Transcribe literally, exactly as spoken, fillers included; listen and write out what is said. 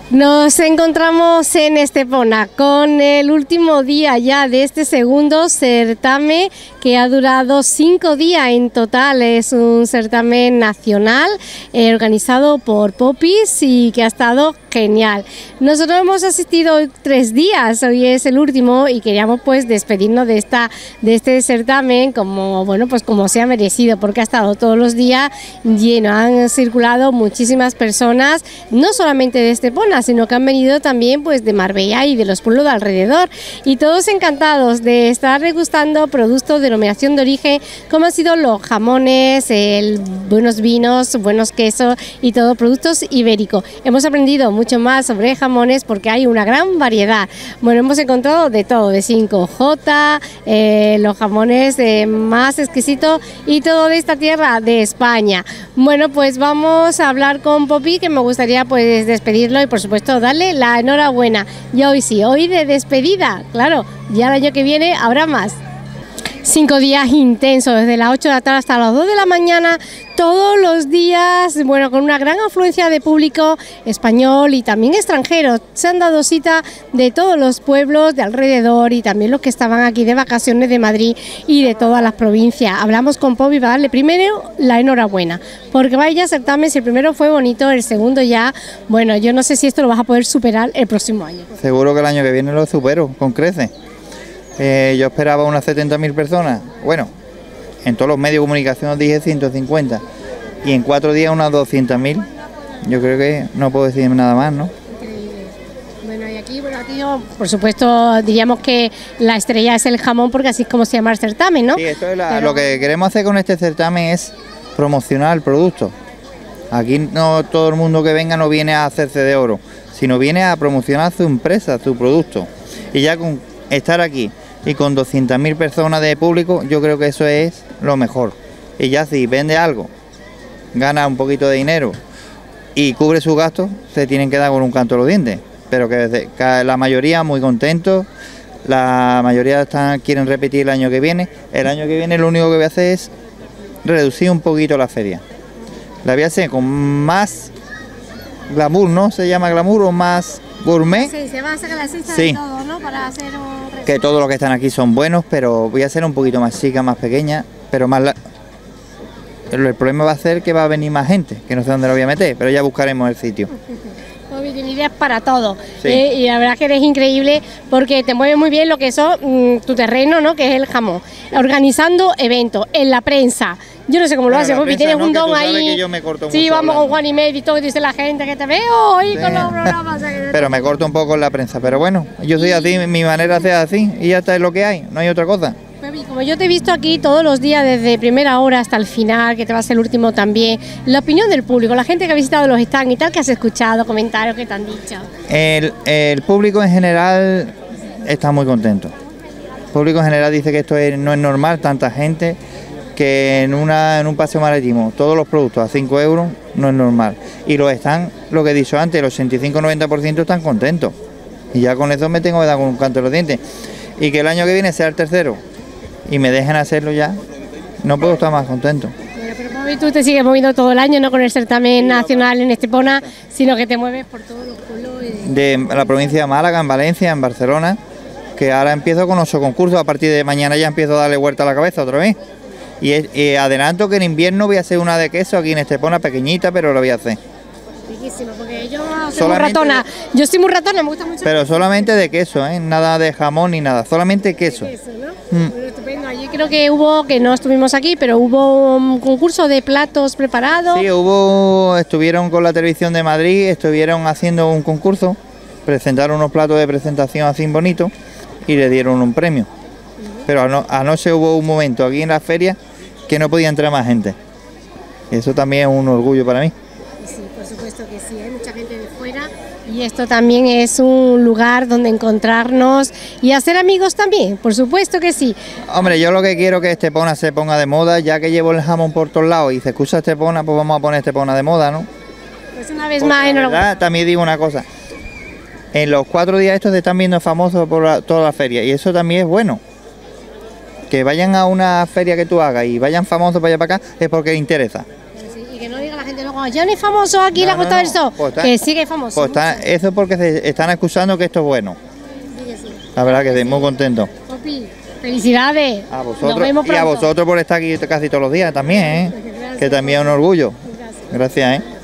Nos encontramos en Estepona con el último día ya de este segundo certamen que ha durado cinco días en total. Es un certamen nacional eh, organizado por Popis y que ha estado genial. Nosotros hemos asistido hoy tres días, hoy es el último y queríamos pues despedirnos de esta de este certamen como bueno pues como se ha merecido, porque ha estado todos los días lleno, han circulado muchísimas personas, no solamente de Estepona, sino que han venido también pues de Marbella y de los pueblos de alrededor, y todos encantados de estar degustando productos de denominación de origen, como han sido los jamones, el, buenos vinos, buenos quesos y todo productos ibéricos. Hemos aprendido mucho más sobre jamones porque hay una gran variedad. Bueno, hemos encontrado de todo, de cinco J, eh, los jamones eh, más exquisitos y todo de esta tierra de España. Bueno, pues vamos a hablar con Popi, que me gustaría pues despedirlo y por supuesto darle la enhorabuena. Y hoy sí, hoy de despedida, claro, ya el año que viene habrá más. Cinco días intensos, desde las ocho de la tarde hasta las dos de la mañana, todos los días, bueno, con una gran afluencia de público español y también extranjero. Se han dado cita de todos los pueblos de alrededor y también los que estaban aquí de vacaciones de Madrid y de todas las provincias. Hablamos con Popi para darle primero la enhorabuena, porque vaya certamen, si el primero fue bonito, el segundo ya, bueno, yo no sé si esto lo vas a poder superar el próximo año. Seguro que el año que viene lo supero, con creces. Eh, yo esperaba unas setenta mil personas, bueno, en todos los medios de comunicación dije ciento cincuenta, y en cuatro días unas doscientas mil, yo creo que no puedo decir nada más, ¿no? Increíble. Bueno, y aquí, bueno, tío, por supuesto, diríamos que la estrella es el jamón, porque así es como se llama el certamen, ¿no? Sí, esto es la, Pero... lo que queremos hacer con este certamen es promocionar el producto. Aquí no todo el mundo que venga no viene a hacerse de oro, sino viene a promocionar su empresa, su producto, y ya con estar aquí y con doscientas mil personas de público, yo creo que eso es lo mejor. Y ya si vende algo, gana un poquito de dinero y cubre sus gastos, se tienen que dar con un canto a los dientes. Pero que, desde, que la mayoría muy contentos, la mayoría están, quieren repetir el año que viene. El año que viene lo único que voy a hacer es reducir un poquito la feria. La voy a hacer con más glamour, ¿no? ¿Se llama glamour o más gourmet? Sí, se va a sacar la esencia sí. de todo, ¿no? Para hacer un... Que todos los que están aquí son buenos, pero voy a hacer un poquito más chica, más pequeña, pero más... La... El problema va a ser que va a venir más gente, que no sé dónde lo voy a meter, pero ya buscaremos el sitio. Tiene ideas para todo, sí. eh, y la verdad que eres increíble porque te mueve muy bien lo que es mm, tu terreno, ¿no? Que es el jamón, organizando eventos, en la prensa. Yo no sé cómo lo haces, porque tienes no, un don ahí. Yo me corto sí, vamos hablando. Con Juan y Medio y todo, dice la gente que te veo hoy sí. Con los programas. Pero me corto un poco en la prensa, pero bueno, yo soy y... así, mi manera de ser así y ya está, es lo que hay, no hay otra cosa. Como yo te he visto aquí todos los días, desde primera hora hasta el final, que te va a ser el último también, la opinión del público, la gente que ha visitado los stands y tal, que has escuchado, comentarios que te han dicho. El, el público en general está muy contento. El público en general dice que esto es, no es normal, tanta gente, que en, una, en un paseo marítimo todos los productos a cinco euros no es normal. Y los están, lo que he dicho antes, el ochenta y cinco a noventa por ciento están contentos. Y ya con eso me tengo que dar con un canto de los dientes. Y que el año que viene sea el tercero y me dejen hacerlo ya, no puedo estar más contento. Bueno, pero Popi, tú te sigues moviendo todo el año, no con el certamen nacional en Estepona, sino que te mueves por todos los pueblos. Y... de la provincia de Málaga, en Valencia, en Barcelona, que ahora empiezo con ocho concursos, a partir de mañana ya empiezo a darle vuelta a la cabeza otra vez. Y, es, y adelanto que en invierno voy a hacer una de queso aquí en Estepona, pequeñita, pero lo voy a hacer. Riquísimo, porque yo soy muy ratona, de... yo soy muy ratona, me gusta mucho. Pero solamente de queso, ¿eh? Nada de jamón ni nada, solamente queso. queso, ¿no? mm. Bueno, estupendo. Allí creo que hubo, que no estuvimos aquí, pero hubo un concurso de platos preparados. Sí, hubo, estuvieron con la televisión de Madrid, estuvieron haciendo un concurso, presentaron unos platos de presentación así bonitos y le dieron un premio. Uh-huh. Pero ano, anoche hubo un momento aquí en la feria que no podía entrar más gente. Y eso también es un orgullo para mí. Sí, por supuesto que sí, hay mucha gente de fuera y esto también es un lugar donde encontrarnos y hacer amigos también, por supuesto que sí. Hombre, yo lo que quiero es que Estepona se ponga de moda, ya que llevo el jamón por todos lados y se escucha Estepona, pues vamos a poner Estepona de moda, ¿no? Pues una vez Porque más, la verdad, también digo una cosa, en los cuatro días estos se están viendo famosos por la, toda la feria y eso también es bueno. Que vayan a una feria que tú hagas y vayan famosos para allá para acá es porque les interesa. Sí, y que no diga la gente luego, yo no es famoso aquí en No, la Costa no, del no. Sol, Pues está- que sigue famoso. Pues está- eso es porque se están escuchando que esto es bueno. Sí, que sí. La verdad que estoy muy contento. Popi, felicidades. A Nos vosotros vemos y a pronto. vosotros por estar aquí casi todos los días también, ¿eh? Gracias. Que también es un orgullo. Gracias. Gracias, ¿eh?